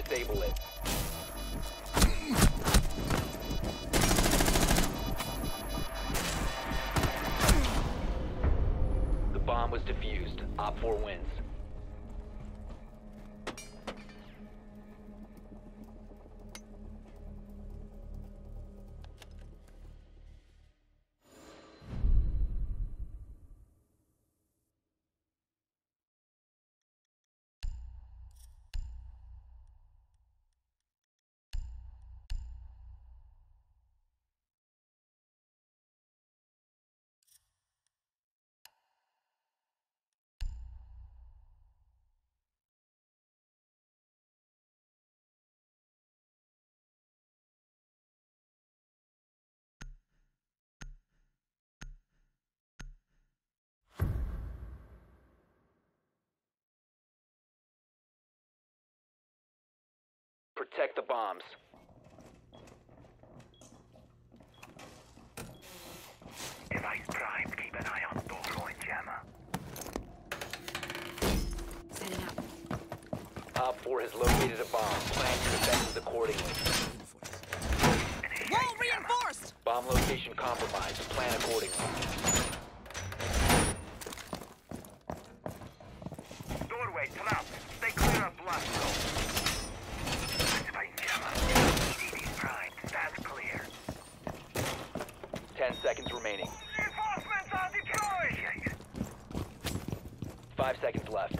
disable it. The bomb was defused. Op 4 wins. Protect the bombs. Device primed. Keep an eye on Doro and Jammer. Setting up. Op 4 has located a bomb. Plan your defenses accordingly. Wall reinforced! Bomb location compromised. Plan accordingly. Doorway trapped. Stay clear of blast zone. Activating Jammer. EDD primed. Stand clear. 10 seconds remaining. Reinforcements are deployed! 5 seconds left.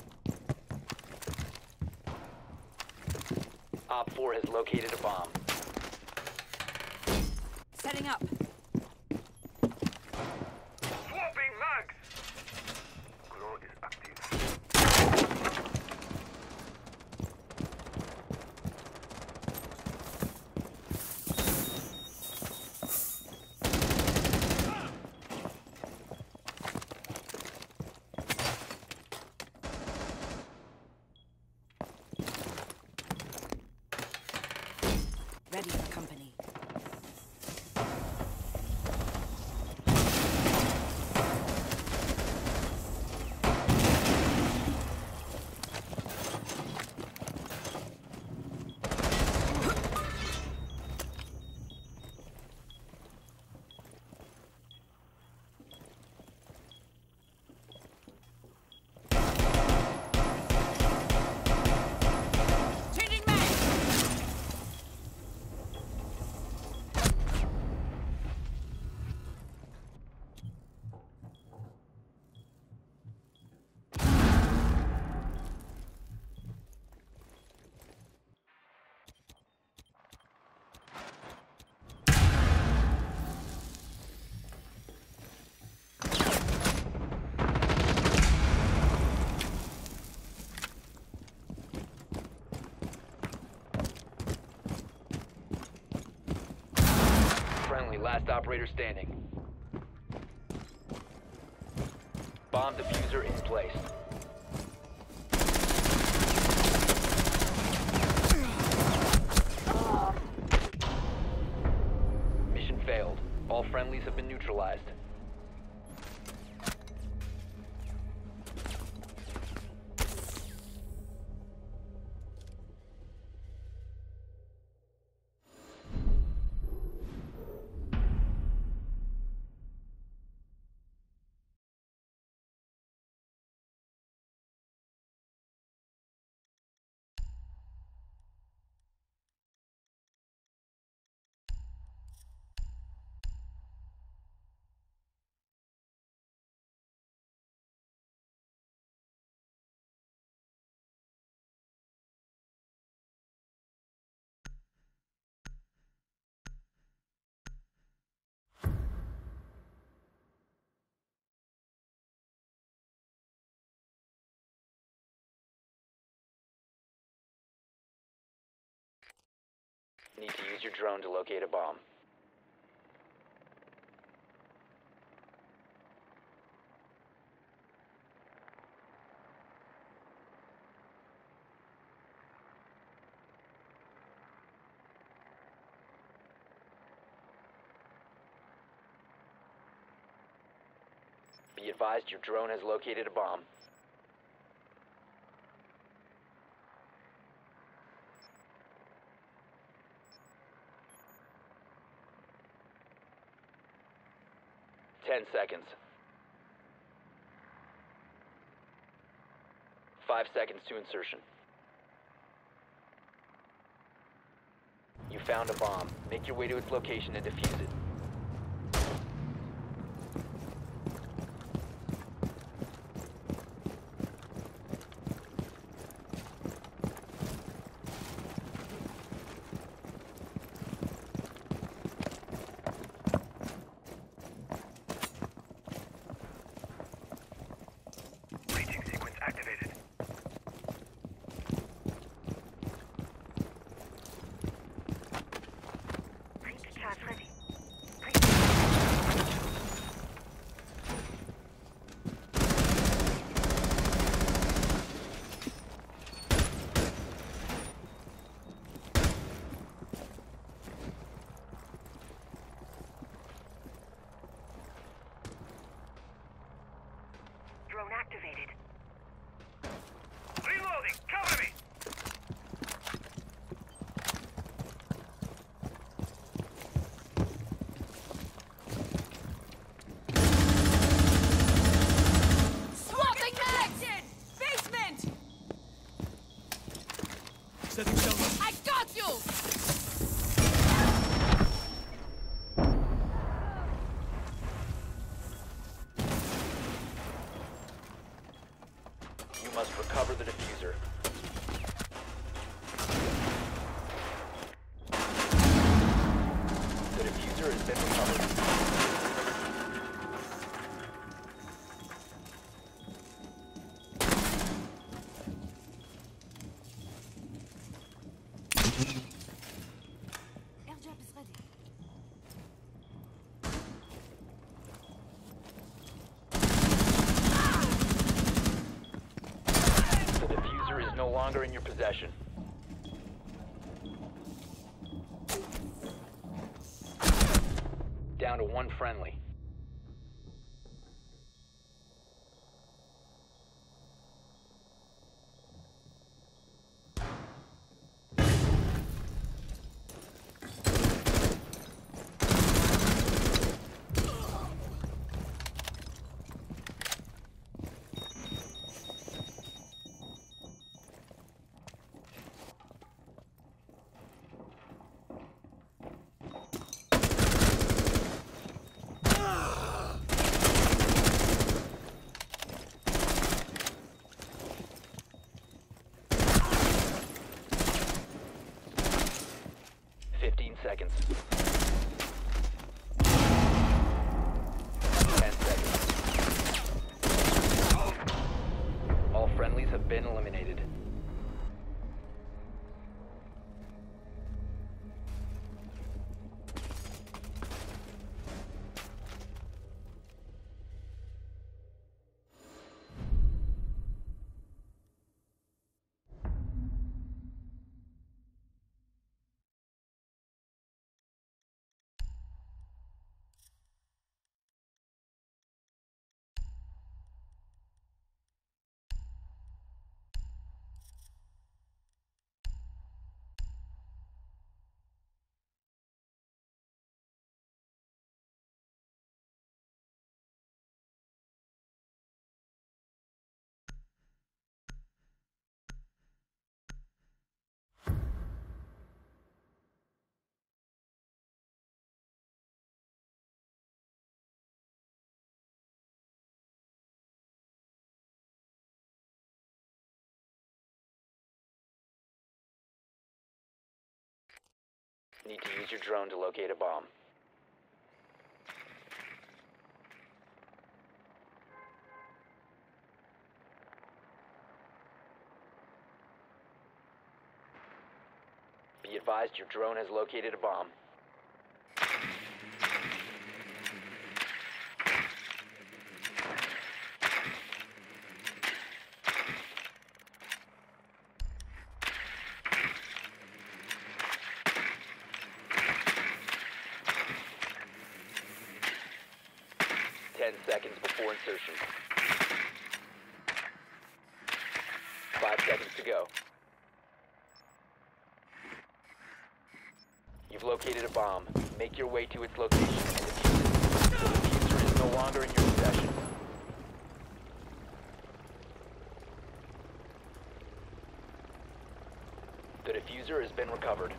Op 4 has located a bomb. Setting up. Swapping mags! Grow is active. Ready for company. Changing mag! Friendly, last operator standing. Bomb diffuser in place. Mission failed. All friendlies have been neutralized. Need to use your drone to locate a bomb. Be advised your drone has located a bomb. 10 seconds. 5 seconds to insertion. You found a bomb. Make your way to its location and defuse it. Breaching sequence activated. Breach charge ready. Drone activated. Reloading! Cover me! Swapping mags! Basement! Setting shelter. I got you! You must recover the diffuser. The diffuser has been recovered. Airdrop is ready. The diffuser is no longer in your possession. Down to one friendly. Seconds. 10 seconds. All friendlies have been eliminated. Need to use your drone to locate a bomb. Be advised your drone has located a bomb. Seconds before insertion. 5 seconds to go. You've located a bomb. Make your way to its location and defuse it. The diffuser is no longer in your possession. The diffuser has been recovered.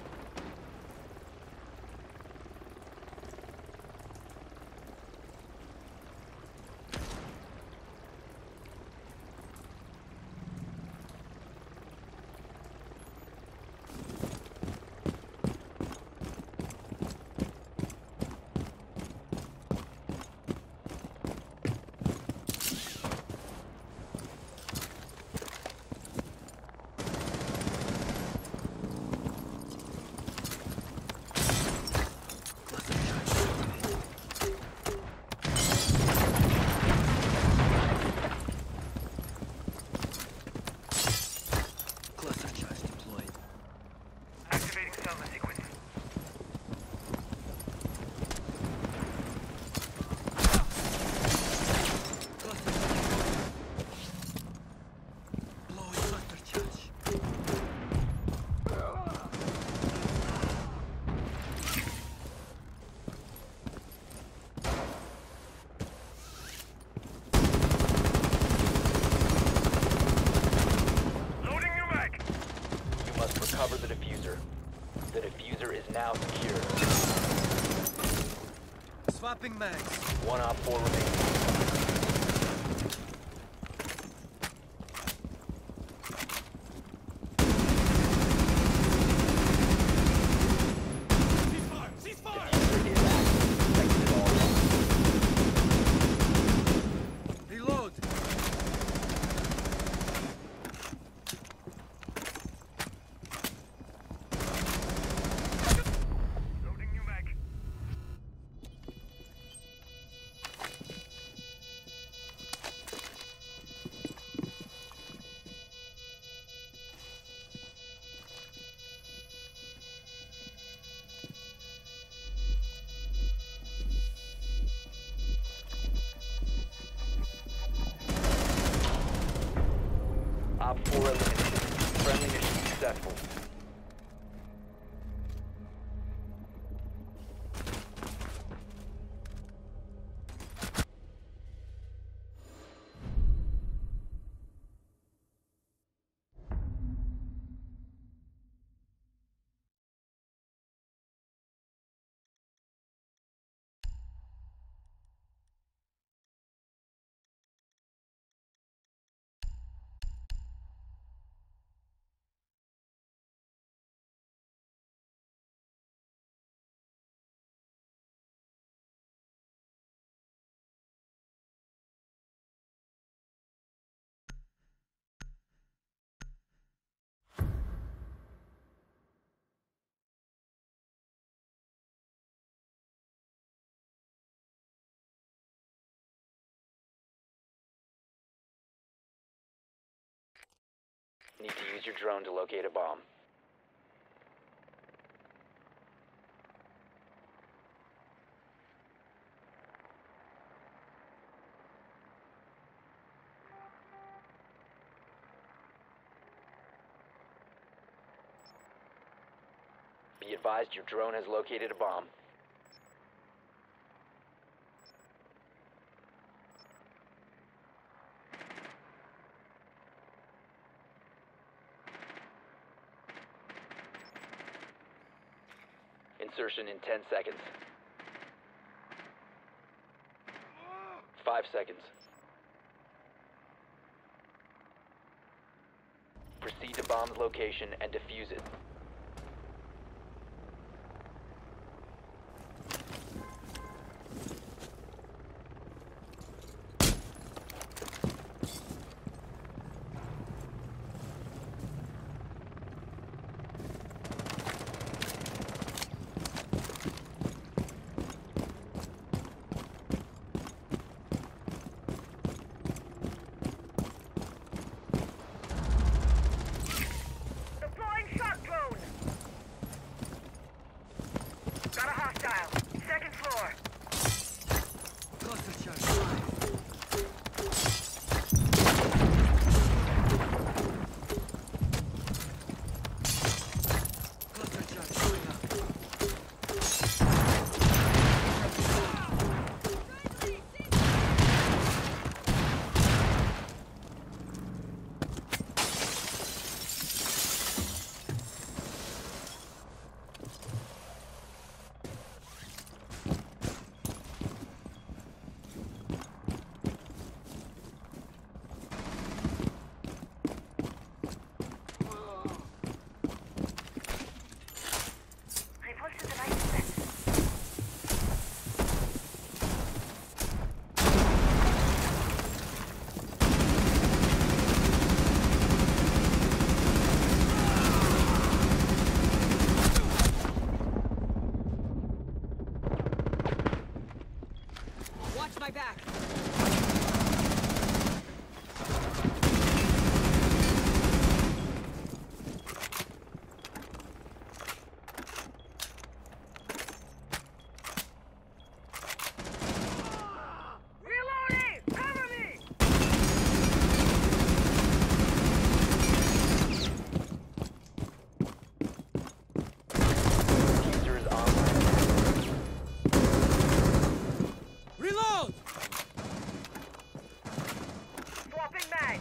Activating settlement sequence. Loading your mag. You must recover the diffuser. The diffuser is now secure. Swapping mags. One op 4 remaining. Ceasefire! Diffuser is active. Protected at all costs. Reload! Loading new mag. Op 4 eliminated. Friendly mission successful. Need to use your drone to locate a bomb. Be advised your drone has located a bomb. Insertion in 10 seconds. 5 seconds. Proceed to bomb's location and defuse it. Deploying shock drone. back. Reloading! Cover me! Diffuser is online. Reload! Swapping mag!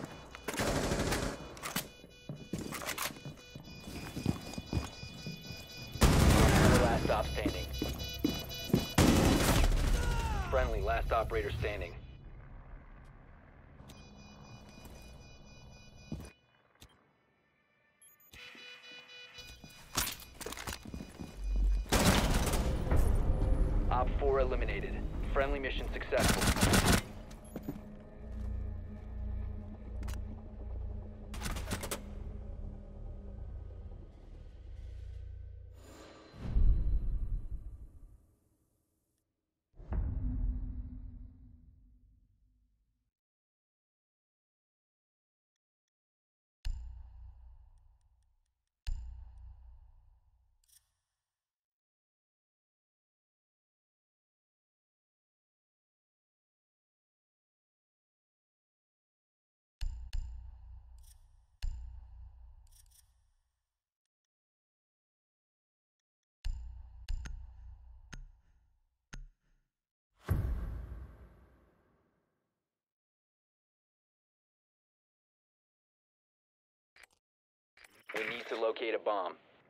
Last stop standing. Friendly, last operator standing. Op 4 eliminated. Friendly mission successful. We need to locate a bomb.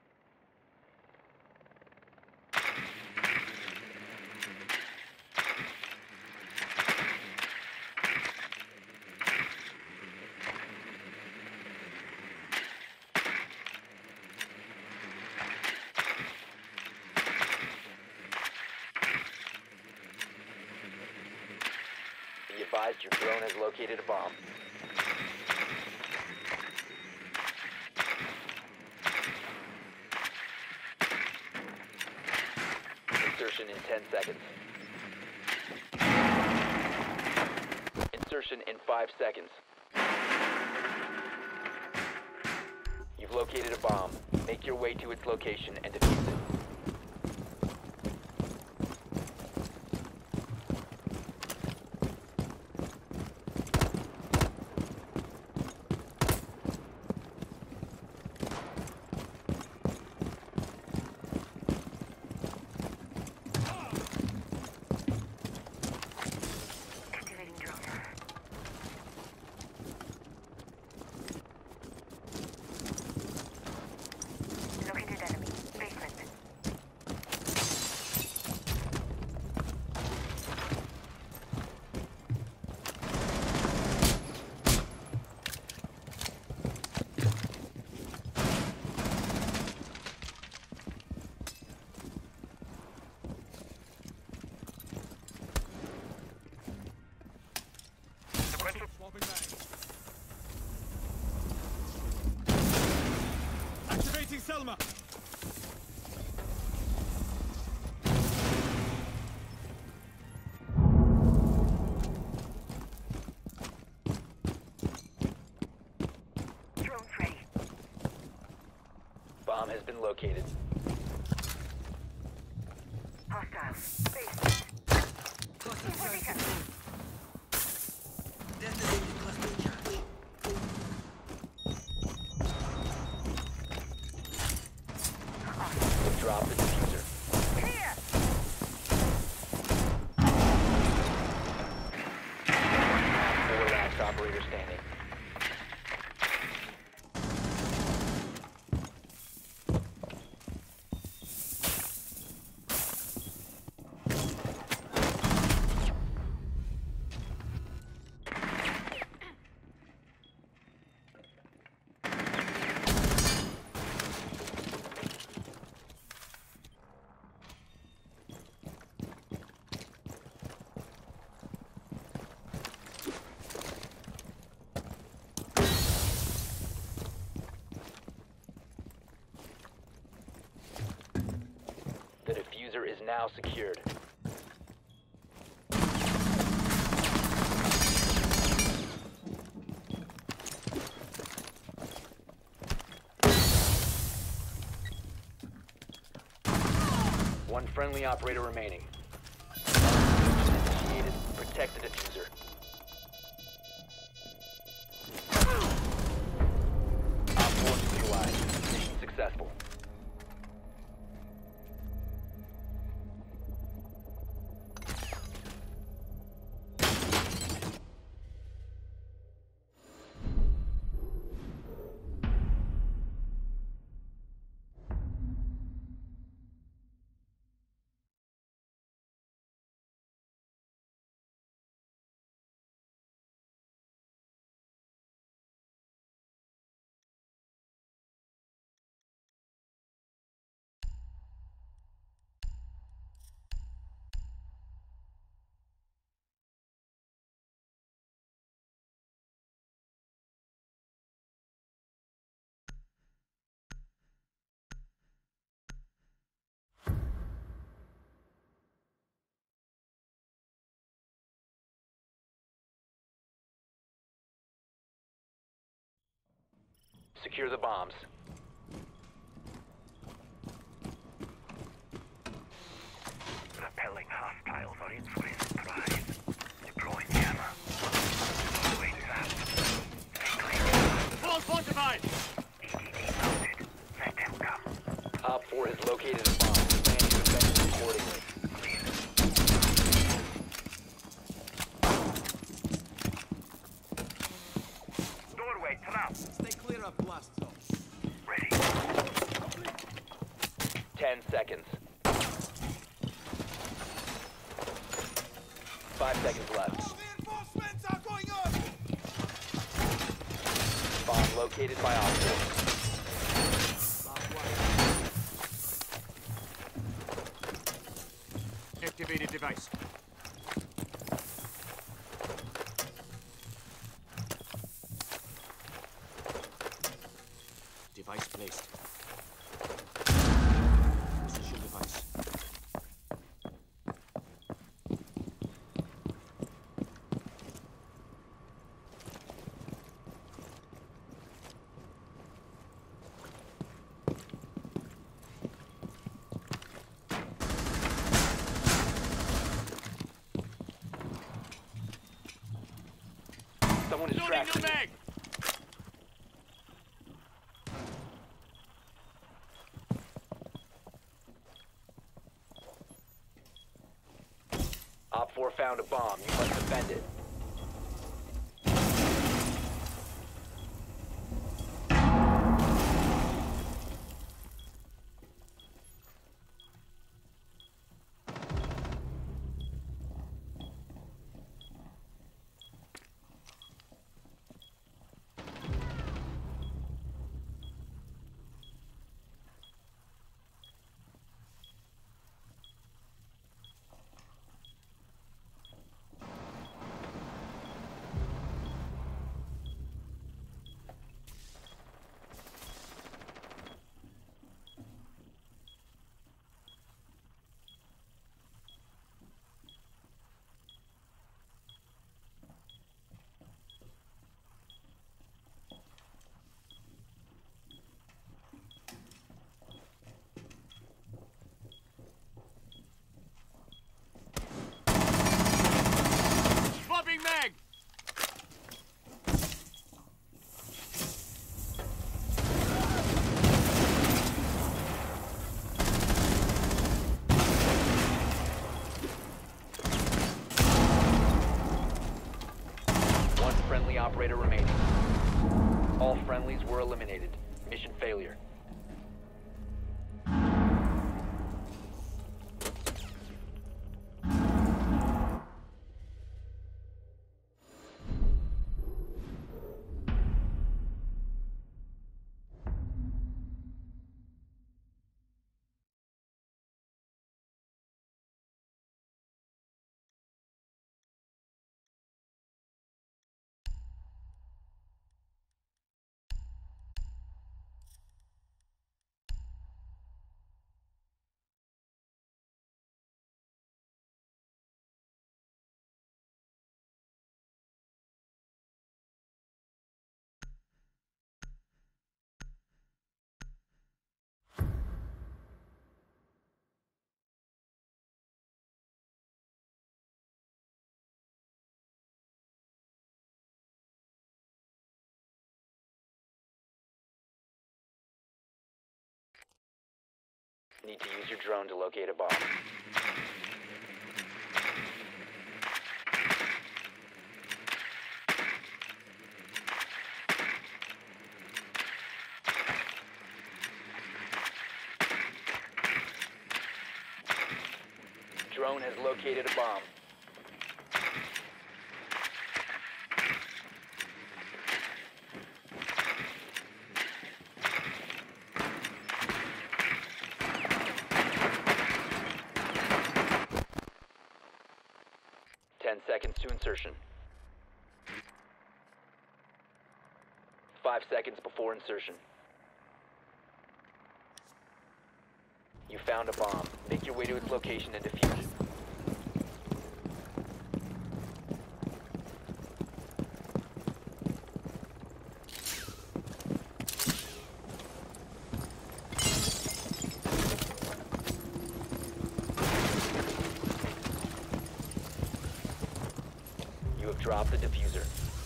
Be advised your drone has located a bomb. Insertion in 10 seconds. Insertion in 5 seconds. You've located a bomb. Make your way to its location and defuse it. Activating drone. Located enemy. Basement. Sequential. Swapping mag. Activating Selma. Drone's ready. Bomb has been located. Hostile. Basement. Information. Drop the diffuser. Clear! Four last operator standing. The diffuser is now secured. One friendly operator remaining. Initiated. Protect the diffuser. Op 4 neutralized. Mission successful. Secure the bombs. Repelling hostiles on insulated prize. Deploying jammer. Doorway trapped. Stay clear. False fortified! EDD mounted. Let them come. Op 4 has located a bomb. Plan to defend it accordingly. Doorway trapped. Stay clear of blast zone. Ready. 10 seconds. 5 seconds left. Reinforcements are going up! Bomb located by Op 4. Activated device. Device placed. Position device. Someone is Loading tracking new you. mag! Op 4 found a bomb. You must defend it. Need to use your drone to locate a bomb. Drone has located a bomb. Seconds to insertion. 5 seconds before insertion. You found a bomb. Make your way to its location and defuse it. You have dropped the diffuser.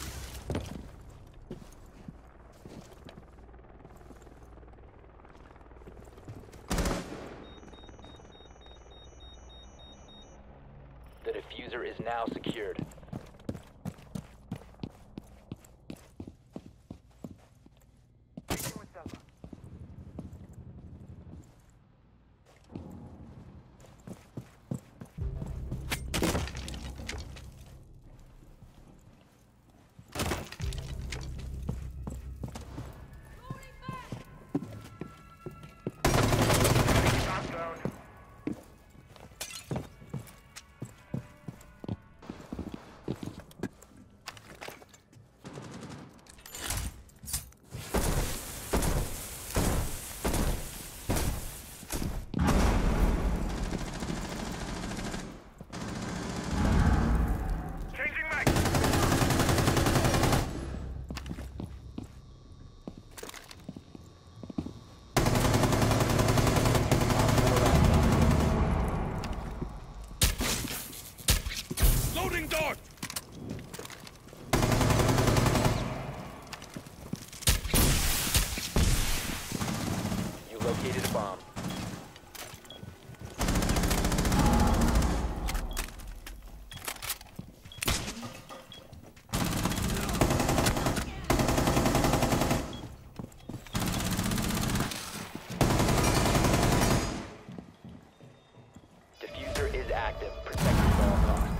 The diffuser is now secured. Loading dart! You located a bomb. Diffuser is active. Protect it at all costs.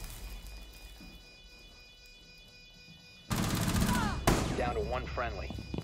Down to one friendly.